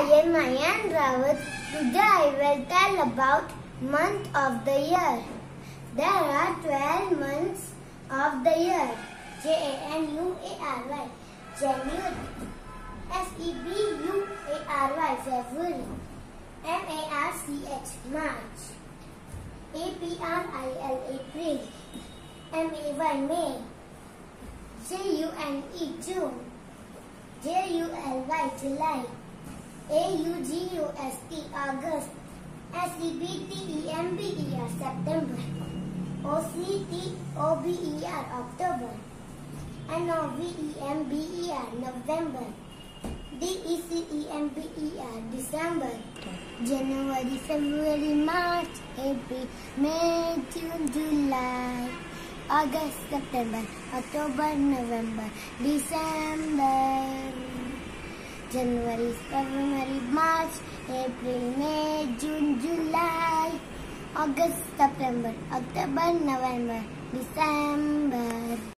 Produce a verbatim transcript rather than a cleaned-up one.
I am Ayan Rawat. Today I will tell about month of the year. There are twelve months of the year. J A N U A R Y. January. S E B U A R Y. February. M A R C H. March. A P R I L. April. M A Y. May. J U N E. June. J U L Y. July. A U G U S T. August. S E B T E M B E R. September. O C T O B E R. October. N O V E M B E R. November. D E C E M B E R. December. January, February, March, April, May, June, July, August, September, October, November, December. January, February, March, April, May, June, July, August, September, October, November, December.